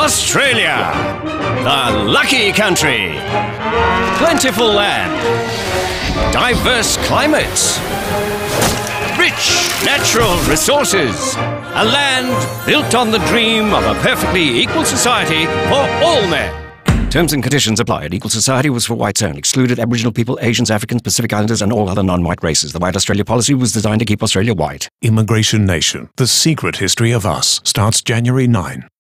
Australia, the lucky country. Plentiful land, diverse climates, rich natural resources, a land built on the dream of a perfectly equal society for all men. Terms and conditions applied. Equal society was for whites only. Excluded Aboriginal people, Asians, Africans, Pacific Islanders and all other non-white races. The White Australia policy was designed to keep Australia white. Immigration Nation, The Secret History of Us, starts January 9.